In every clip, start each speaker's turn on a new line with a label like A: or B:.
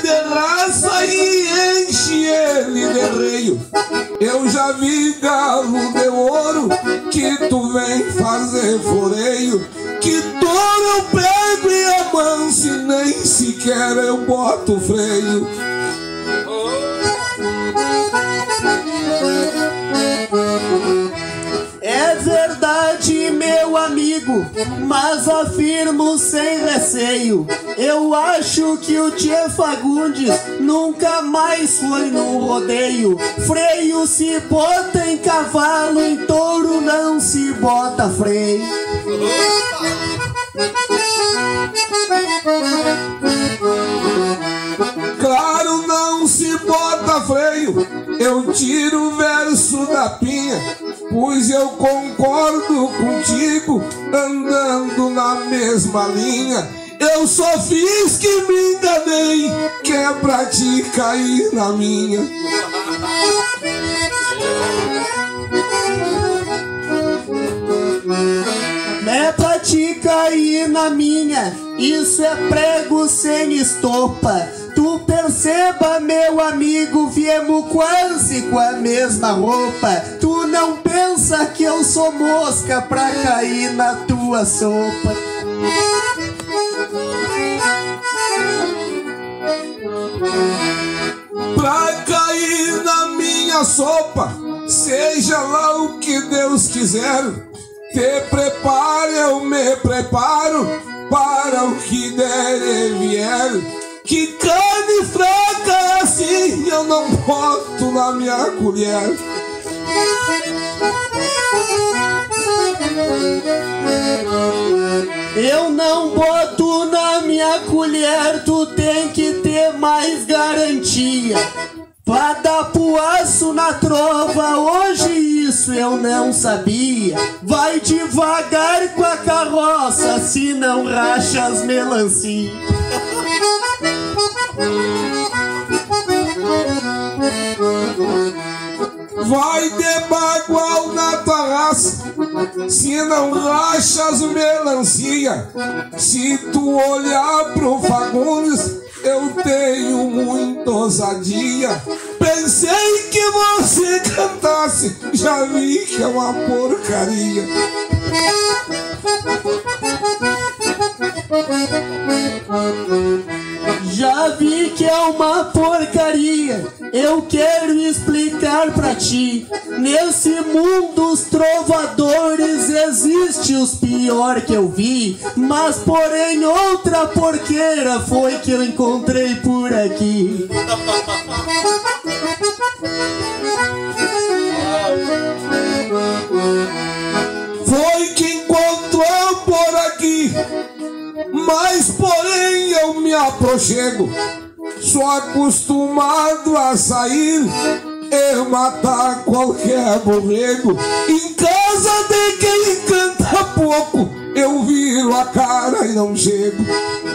A: de raça e enche ele de reio. Eu já vi galo de ouro que tu vem fazer floreio. Que touro eu pego e amanso e nem sequer eu boto freio.
B: É verdade, meu amigo, mas afirmo sem receio. Eu acho que o Tchê Fagundes nunca mais foi num rodeio. Freio se bota em cavalo, em touro não se bota freio.
A: Claro, não se bota freio. Eu tiro o verso da pinha, pois eu concordo contigo, andando na mesma linha. Eu só fiz que me enganei, que é pra te cair na minha.
B: É pra te cair na minha, isso é prego sem estopa. Tu perceba, meu amigo, viemos quase com a mesma roupa. Tu não pensa que eu sou mosca pra cair na tua sopa.
A: Pra cair na minha sopa, seja lá o que Deus quiser. Te prepare, eu me preparo para o que der e vier. Que carne fraca assim eu não boto na minha colher.
B: Eu não boto na minha colher, tu tem que ter mais garantia. Pra dar pro aço na trova, hoje isso eu não sabia. Vai devagar com a carroça, se não racha as melancia.
A: Vai de bagual na tua raça, se não racha as melancia. Se tu olhar pro Fagundes, eu tenho muita ousadia. Pensei que você cantasse, já vi que é uma porcaria.
B: Já vi que é uma porcaria, eu quero explicar pra ti. Nesse mundo os trovadores existe os pior que eu vi. Mas porém outra porqueira foi que eu encontrei por aqui.
A: Foi que encontrou por aqui, mas porém eu me aproxego. Sou acostumado a sair e matar qualquer borrego. Em casa de quem canta pouco, eu viro a cara e não chego.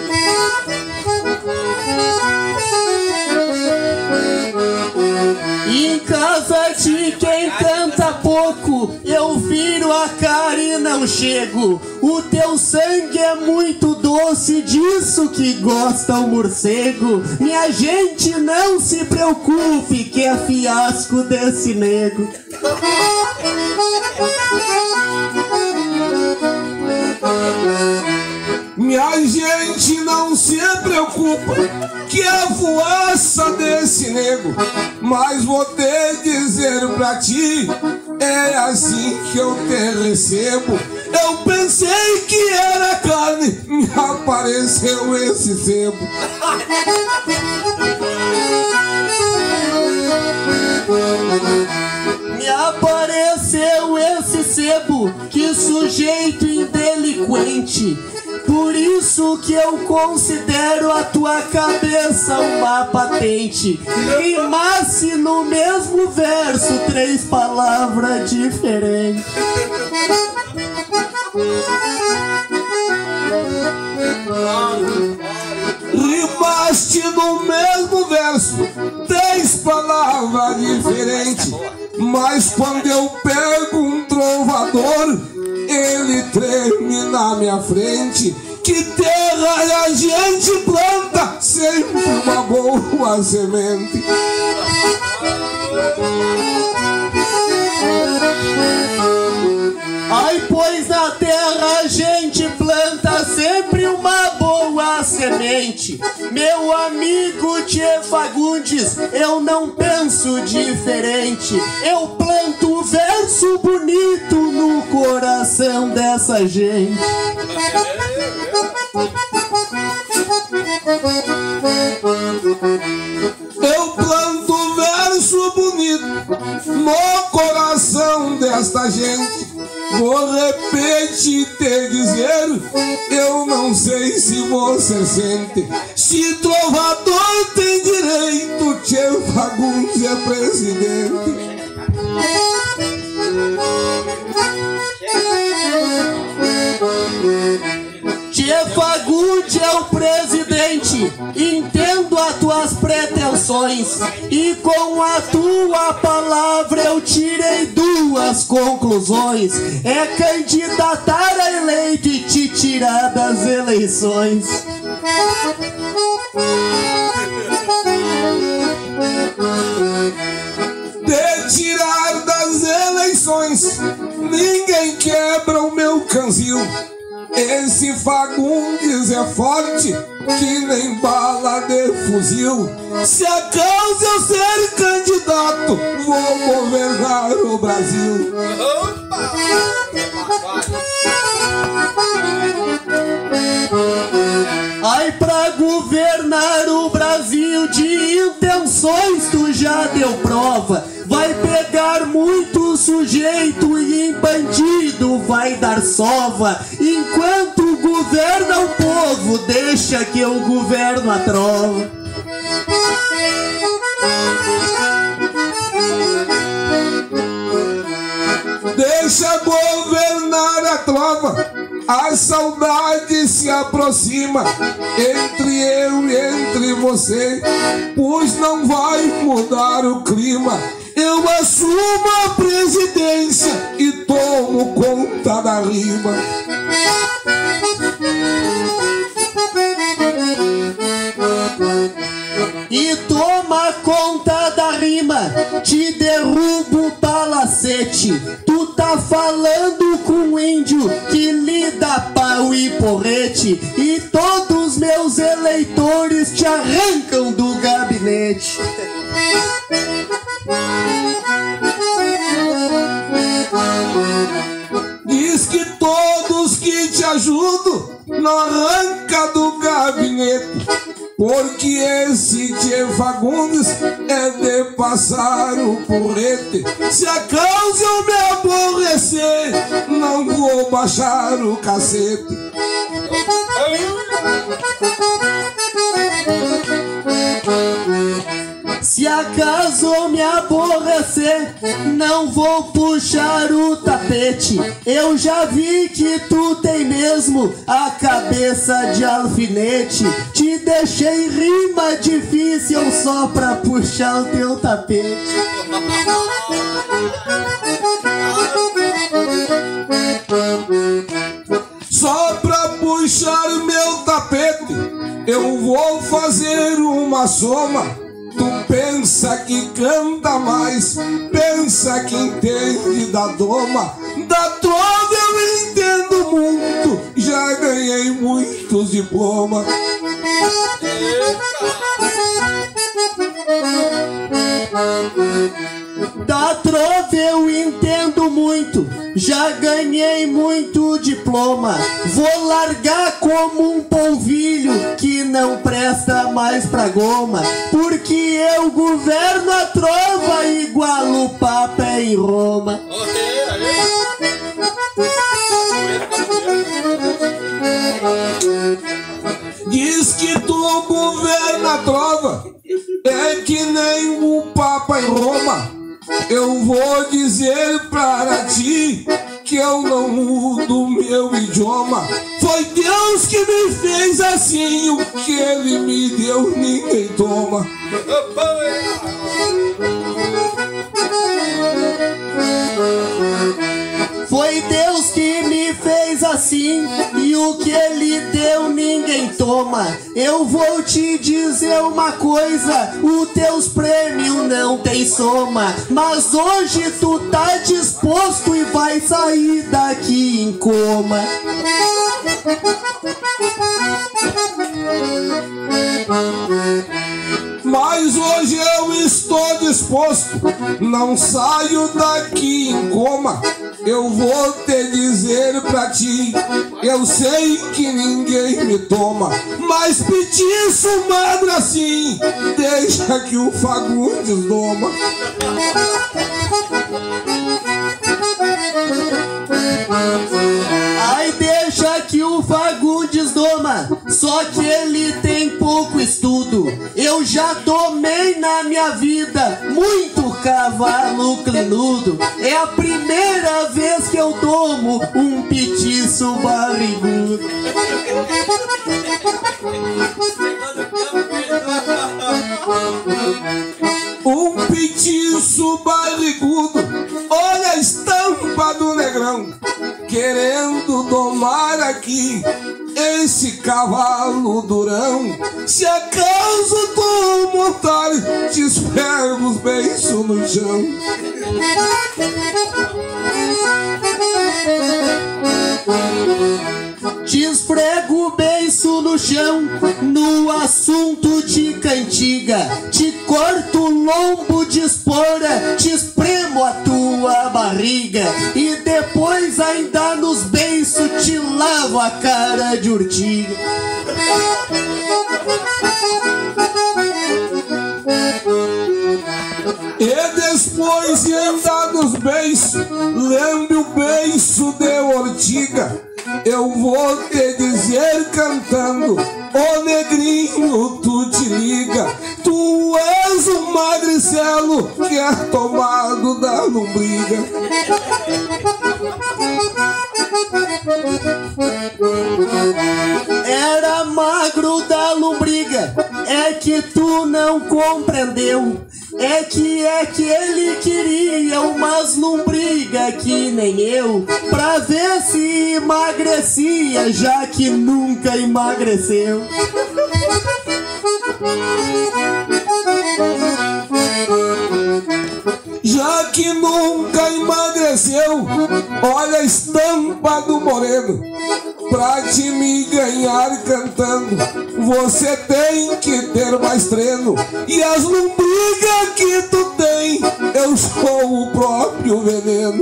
B: Em casa de quem canta pouco, eu viro a cara e não chego. O teu sangue é muito doce, disso que gosta o morcego. Minha gente, não se preocupe, que é fiasco desse nego.
A: Minha gente, não se preocupa, que é a fuaça desse nego. Mas vou te dizer pra ti, é assim que eu te recebo. Eu pensei que era carne, me apareceu esse sebo.
B: Me apareceu esse sebo, que sujeito indelinquente. Por isso que eu considero a tua cabeça uma patente. Rimasse no mesmo verso 3 palavras diferentes.
A: Rimaste no mesmo verso 3 palavras diferentes. Mas quando eu pego um trovador, ele treme na minha frente. Que terra a gente planta, sempre uma boa uma semente.
B: Ai, pois na terra a gente planta sempre uma boa semente. Meu amigo Tchê Fagundes, eu não penso diferente. Eu planto verso bonito no coração dessa gente.
A: Eu planto verso bonito no coração desta gente. Vou repetir te dizer, eu não sei se você sente. Se trovador tem direito, Tchê Fagundes é presidente.
B: Tchê Fagundes é o presidente, entendo as tuas pretensões, e com a tua palavra eu tirei duas conclusões: é candidatar a eleito e te tirar das eleições.
A: De tirar das eleições, ninguém quebra o meu canzil. Esse Fagundes é forte que nem bala de fuzil. Se a causa eu ser candidato, vou governar o Brasil.
B: Ai, pra governar o Brasil de intenções tu já deu prova. Vai pegar muito sujeito e em bandido vai dar sova. Enquanto governa o povo, deixa que eu governo a trova.
A: Deixa governar a trova, a saudade se aproxima entre eu e entre você, pois não vai mudar o clima. Eu assumo a presidência e tomo conta da rima.
B: E toma conta da rima, te derrubo o palacete. Tu tá falando com um índio que lhe dá pau e porrete, e todos meus eleitores te arrancam do gabinete.
A: Diz que todos que te ajudam não arranca do gabinete, porque esse Tchê Fagundes é de passar o porrete. Se a causa eu me aborrecer, não vou baixar o cacete.
B: Se acaso eu me aborrecer, não vou puxar o tapete. Eu já vi que tu tem mesmo a cabeça de alfinete. Te deixei rima difícil só pra puxar o teu tapete.
A: Só pra puxar meu tapete, eu vou fazer uma soma. Tu pensa que canta mais, pensa que entende da doma. Da trova eu entendo muito, já ganhei muitos diplomas.
B: Da trova eu entendo muito, já ganhei muito diploma. Vou largar como um polvilho que não presta mais pra goma, porque eu governo a trova igual o Papa em Roma.
A: Diz que tu governa a trova, é que nem o Papa em Roma. Eu vou dizer para ti que eu não mudo meu idioma. Foi Deus que me fez assim, o que Ele me deu ninguém toma.
B: Foi Deus que me fez assim, e o que Ele deu ninguém toma. toma. Eu vou te dizer uma coisa, os teus prêmios não tem soma. Mas hoje tu tá disposto e vai sair daqui em coma.
A: Mas hoje eu estou disposto, não saio daqui em coma. Eu vou te dizer pra ti, eu sei que ninguém me toma, mas petiço magro assim, deixa que o Fagundes doma.
B: Ai, deixa que o Fagundes doma, só que ele tem pouco estudo. Eu já tomei na minha vida muito cavalo clinudo. É a primeira vez que eu tomo um petiço barrigudo.
A: Um petiço barrigudo, olha a estampa do negrão, querendo domar aqui esse cavalo durão. Se acaso tu montar, te esfrego os beiços no chão.
B: Te esfrego o beiço no chão, no assunto de cantiga. Te corto o lombo de espora, te espremo a tua barriga. E depois ainda nos beiços te lavo a cara de urtiga.
A: E depois de andar nos beiços, lembre o beiço de ortiga. Eu vou te dizer cantando, ô negrinho, tu te liga. Tu és um magricelo que é tomado da lombriga.
B: Era magro da lombriga, é que tu não compreendeu. É que ele queria umas lombriga que nem eu, pra ver se emagrecia, já que nunca emagreceu.
A: Já que nunca emagreceu, olha a estampa do moreno. Pra te me ganhar cantando, você tem que ter mais treino. E as lombrigas que tu tem, eu sou o próprio veneno.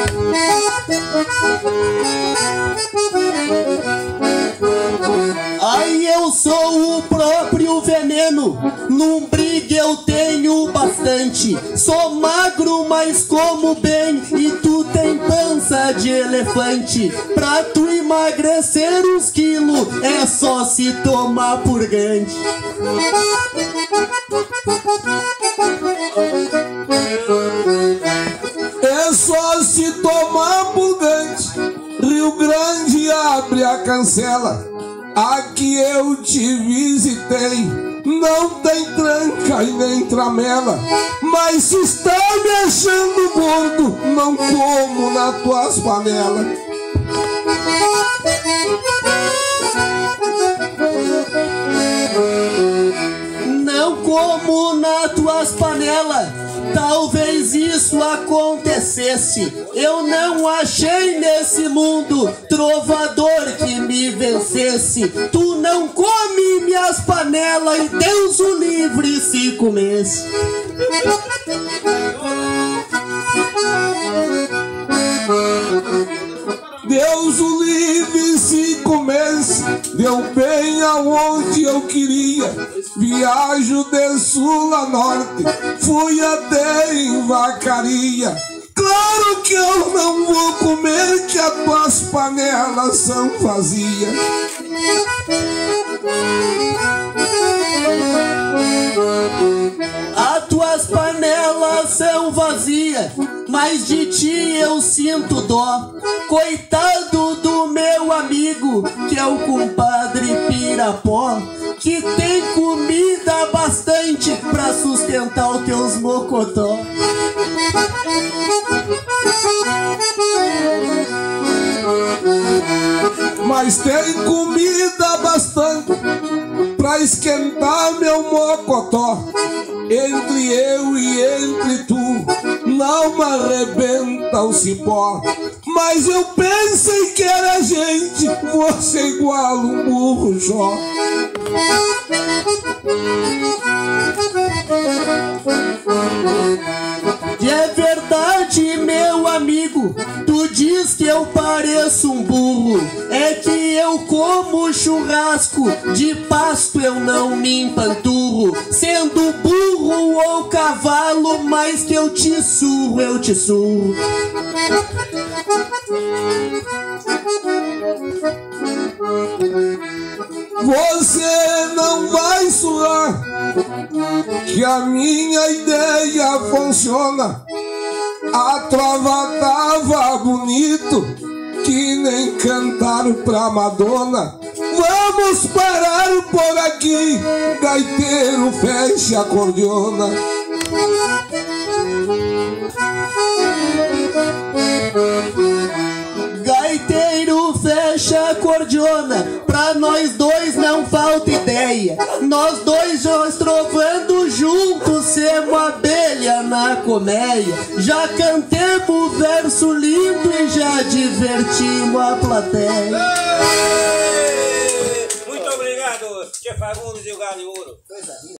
B: Ai, eu sou o próprio veneno, lombriga eu tenho bastante. Sou magro, mas como bem, e tu tem pança de elefante. Pra tu emagrecer uns quilos, é só se tomar purgante.
A: É só se tomar purgante. Rio Grande abre a cancela. Aqui eu te visitei, não tem tranca e nem tramela. Mas se está me achando gordo, não como nas tuas panelas.
B: Não como nas tuas panelas. Talvez isso acontecesse. Eu não achei nesse mundo trovador que me vencesse. Tu não come minhas panelas e Deus o livre se comesse.
A: Deus o livre se comece, deu bem aonde eu queria. Viajo de sul a norte, fui até em Vacaria. Claro que eu não vou comer, que as tuas panelas são vazias.
B: As tuas panelas são vazias, mas de ti eu sinto dó. Coitado do meu amigo, que é o compadre Pirapó, que tem comida bastante pra sustentar os teus mocotó.
A: Mas tem comida bastante pra esquentar meu mocotó. Entre eu e entre tu não me arrebenta o cipó. Mas eu pensei que era gente, você igual um burro só.
B: E é verdade, meu amigo, tu diz que eu pareço um burro. É que eu como churrasco, de pasto eu não me empanturro. Sendo burro ou cavalo, mas que eu te surro, eu te surro.
A: Você não vai suar, que a minha ideia funciona. A trova tava bonito, que nem cantar pra Madonna. Vamos parar por aqui, gaiteiro, fecha a cordiona.
B: Gaiteiro, fecha a cordiona, pra nós dois não falta ideia. Nós dois nós trovando juntos, semos abelha na colmeia. Já cantemos verso lindo e já divertimos a plateia.
C: Muito obrigado, Tchê Fagundes e o Galo de Ouro.